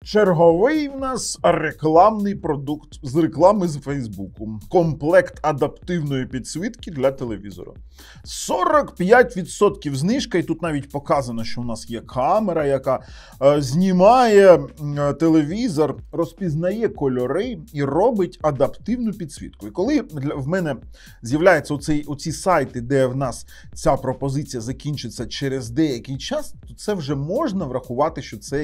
Черговий в нас рекламний продукт з реклами з Фейсбуку. Комплект адаптивної підсвітки для телевізора. 45% знижка, і тут навіть показано, що у нас є камера, яка знімає телевізор, розпізнає кольори і робить адаптивну підсвітку. І коли в мене з'являються оці сайти, де в нас ця пропозиція закінчиться через деякий час, то це вже можна врахувати, що це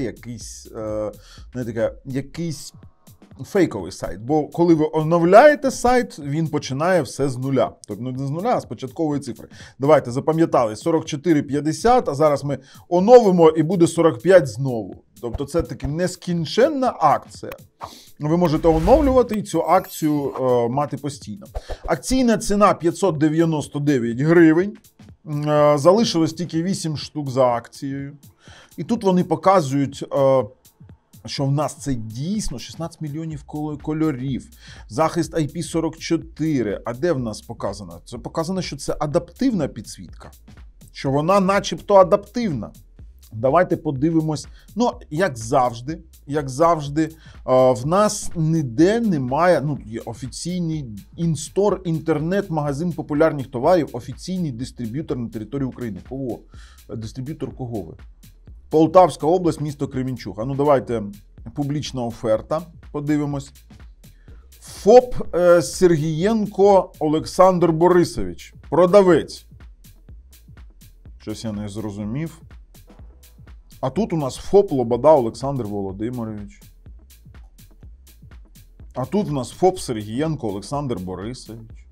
якийсь фейковий сайт. Бо коли ви оновляєте сайт, він починає все з нуля. Тобто не з нуля, а з початкової цифри. Давайте, запам'ятали, 44,50, а зараз ми оновимо і буде 45 знову. Тобто це таки нескінченна акція. Ви можете оновлювати і цю акцію мати постійно. Акційна ціна 599 гривень. Залишилось тільки 8 штук за акцією. І тут вони показують, що в нас це дійсно 16 мільйонів кольорів, захист IP44. А де в нас показано? Це показано, що це адаптивна підсвітка, що вона начебто адаптивна. Давайте подивимось. Ну, як завжди, в нас ніде немає, є офіційний інстор, інтернет-магазин популярних товарів, офіційний дистриб'ютор на території України. Кого? Дистриб'ютор кого ви? Полтавська область, місто Кременчуг. А ну давайте публічна оферта, подивимось. ФОП Сергієнко Олександр Борисович, продавець. Щось я не зрозумів. А тут у нас ФОП Лобода Олександр Володимирович. А тут у нас ФОП Сергієнко Олександр Борисович.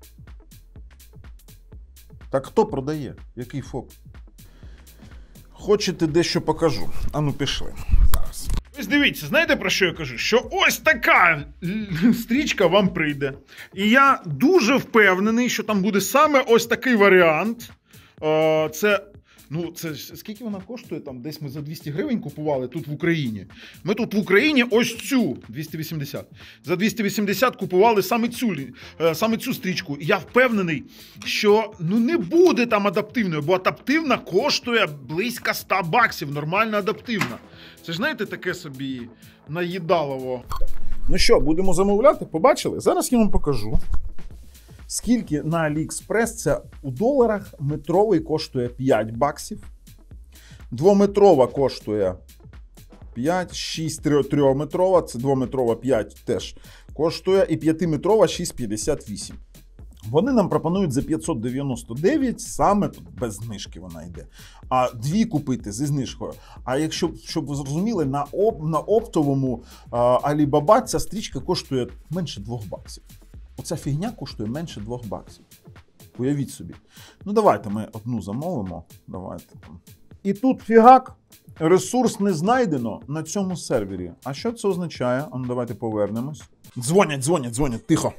Так хто продає? Який ФОП? Хочете дещо покажу? А ну пішли. Зараз. Ось дивіться, знаєте про що я кажу? Що ось така стрічка вам прийде. І я дуже впевнений, що там буде саме ось такий варіант. Це скільки вона коштує? Там десь ми за 200 гривень купували тут в Україні. Ми тут в Україні ось цю 280. За 280 купували саме цю стрічку. І я впевнений, що не буде там адаптивною, бо адаптивна коштує близько 100 баксів. Нормальна адаптивна. Це ж, знаєте, таке собі наїдалово. Ну що, будемо замовляти? Побачили? Зараз я вам покажу. Скільки на AliExpress, це у доларах, метровий коштує 5 баксів, двометрова коштує 5, 6 трьохметрова, це двометрова 5 теж коштує, і 5-метрова 6,58. Вони нам пропонують за 599, саме без знижки вона йде. А дві купити зі знижкою. А якщо, щоб ви зрозуміли, на оптовому Alibaba ця стрічка коштує менше 2 баксів. Оця фігня коштує менше 2 баксів. Уявіть собі. Ну, давайте ми одну замовимо. Давайте. І тут фігак. Ресурс не знайдено на цьому сервері. А що це означає? А ну, давайте повернемось. Дзвонять. Тихо.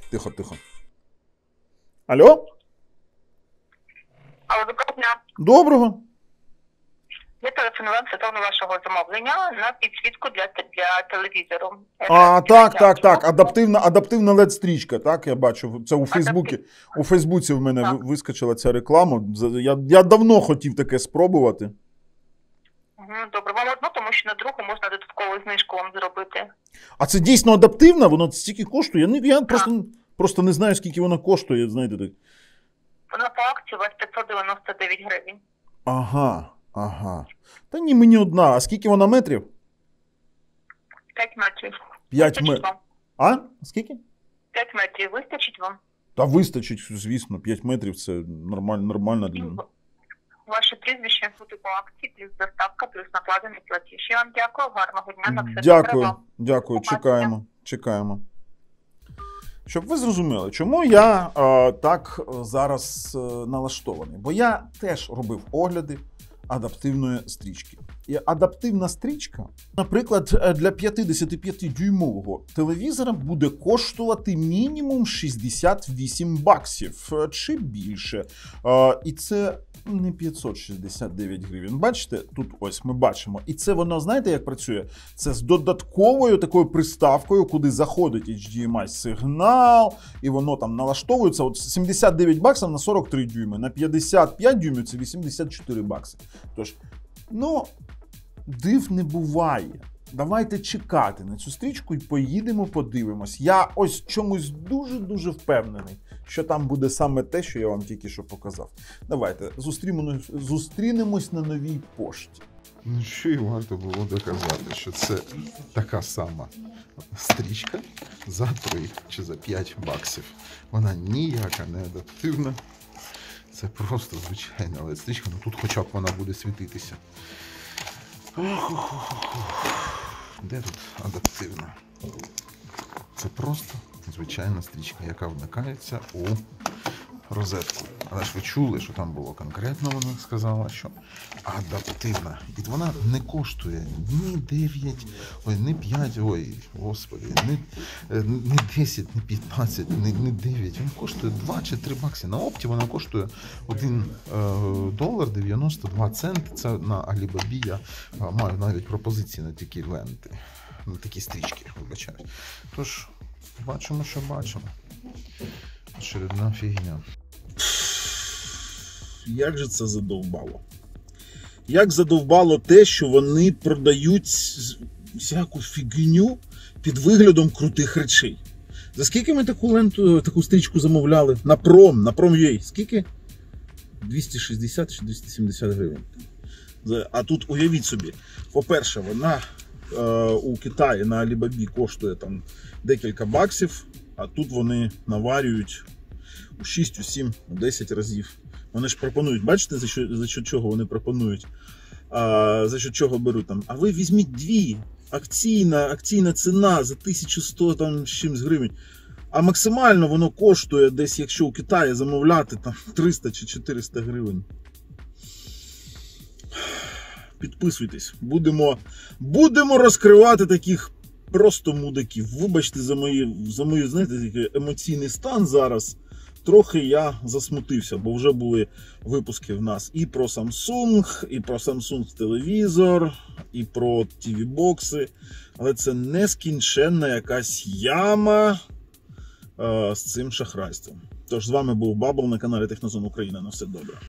Алло? Алло, доброго дня. Доброго. Я телефонував стосовно вашого замовлення на підсвітку для телевізору. Так. Адаптивна LED-стрічка, так, я бачу. Це у Фейсбуці в мене вискочила ця реклама. Я давно хотів таке спробувати. Добре, вам одну, тому що на другу можна додаткову знижку вам зробити. А це дійсно адаптивна? Воно стільки коштує? Я просто не знаю, скільки вона коштує, знаєте. Так. Вона по акції у вас 599 гривень. Ага. Та ні, мені одна. А скільки вона метрів? 5 метрів. 5 метрів. А? Скільки? 5 метрів. Вистачить вам? Та вистачить, звісно. 5 метрів це нормально для мене. Ваше прізвище буде по акції, плюс доставка, плюс накладений платіж. Я вам дякую. Гарного дня. На все Дякую. Чекаємо. Щоб ви зрозуміли, чому я так зараз налаштований. Бо я теж робив огляди адаптивної стрічки. І адаптивна стрічка, наприклад, для 55-дюймового телевізора буде коштувати мінімум 68 баксів чи більше. І це не 569 гривень. Бачите? Тут ось ми бачимо. І це воно, знаєте, як працює? Це з додатковою такою приставкою, куди заходить HDMI-сигнал, і воно там налаштовується. От 79 баксів на 43 дюйми. На 55 дюймів це 84 бакси. Тож, див не буває. давайте чекати на цю стрічку і поїдемо, подивимось. Я ось чомусь дуже-дуже впевнений, що там буде саме те, що я вам тільки що показав. Давайте зустрінемось на новій пошті. Ну що й варто було доказати, що це така сама стрічка за 3 чи за 5 баксів. Вона ніяка не адаптивна. Це просто звичайна LED-стрічка, ну тут хоча б вона буде світитися. Де тут адаптивна? Це просто звичайна стрічка, яка вмикається у розетку. Але ж ви чули, що там було конкретно, вона сказала, що адаптивна. І вона не коштує ні 9, ой, не 5, ой, господи, не 10, не 15, не 9. Вона коштує 2 чи 3 бакси. На опті вона коштує $1 92 центи. Це на Alibaba я маю навіть пропозиції на такі ленти, на такі стрічки, вибачаю. Тож, бачимо, що бачимо. Очередна фігня. Як же це задовбало? Як задовбало те, що вони продають всяку фігню під виглядом крутих речей. За скільки ми таку стрічку замовляли? На Prom.ua. Скільки? 260 чи 270 гривень. А тут уявіть собі, по-перше, вона у Китаї на Alibaba коштує там декілька баксів, а тут вони наварюють у 6, у 7, у 10 разів. Вони ж пропонують, бачите, за що чого вони пропонують, за що чого беруть там. А ви візьміть 2, акційна ціна за 1100 там, з чимсь гривень. А максимально воно коштує десь, якщо у Китаї замовляти, там 300 чи 400 гривень. Підписуйтесь, будемо розкривати таких просто мудаків. Вибачте за мою, знаєте, такий емоційний стан зараз. Трохи я засмутився, бо вже були випуски в нас і про Samsung, і про Samsung телевізор, і про TV-бокси. Але це нескінченна якась яма з цим шахрайством. Тож з вами був Бабл на каналі Технозон Україна. На все добре.